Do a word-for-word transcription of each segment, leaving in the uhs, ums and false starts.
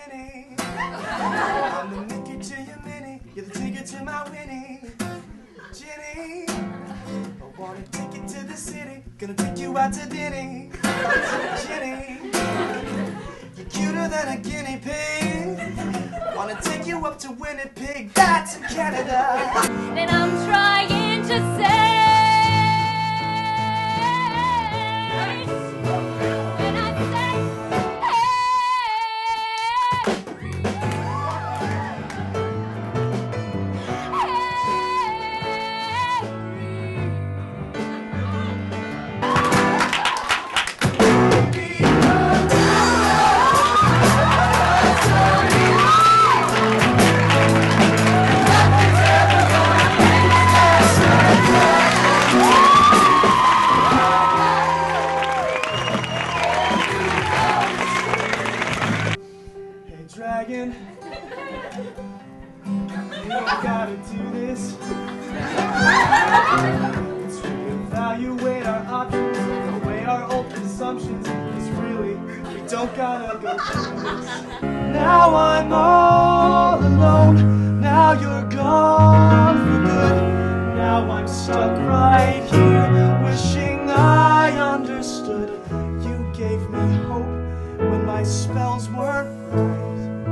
Ginny. I'm the Mickey to your Minnie. You're the ticket to my Winnie. Ginny, I wanna take you to the city. Gonna take you out to dinner. Ginny, you're cuter than a guinea pig. Wanna take you up to Winnipeg, that's in Canada. And I'm trying to say, when I say, Dragon, you don't gotta do this. Let's reevaluate our options, throw away our old assumptions. Cause really, we don't gotta go through this. Now I'm all alone, now you're gone for good. Now I'm stuck right here, wishing I understood. You gave me hope when my spells weren't right.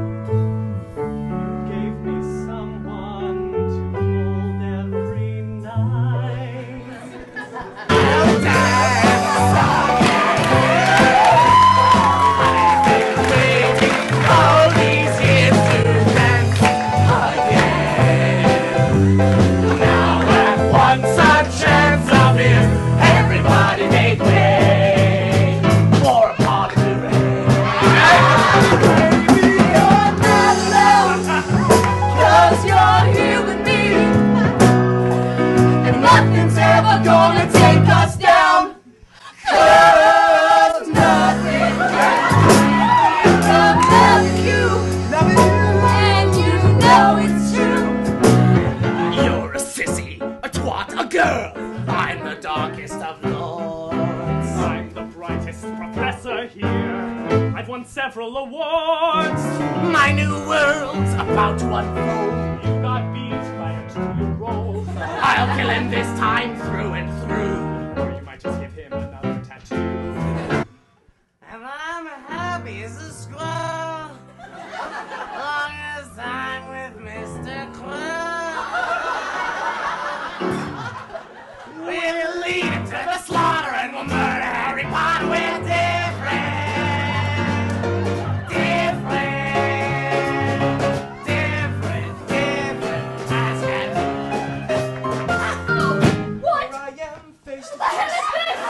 nothing's ever gonna take us down. Cause nothing can stop loving you, loving you, and you know it's true. You're a sissy, a twat, a girl. I'm the darkest of lords. I'm the brightest professor here. I've won several awards. My new world's about to unfold. You got beat by a two-year-old. I'll kill him this time through and through. Or you might just give him another tattoo. And I'm happy as a squirrel, long as I'm with Mister Quill. We'll lead him to the slaughter and we'll murder Harry Potter. We're different, different, different, different as heaven. Oh, what? Here I am, face to The hell face. is this?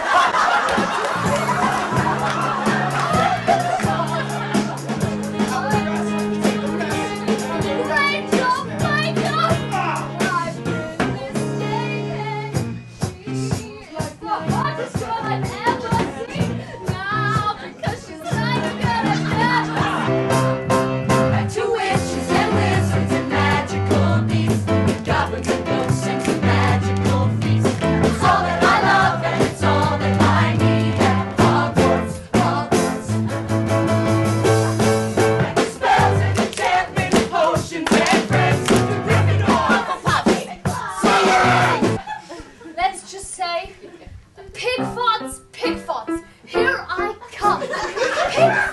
Let's just say, pig farts, pig farts, here I come. Pig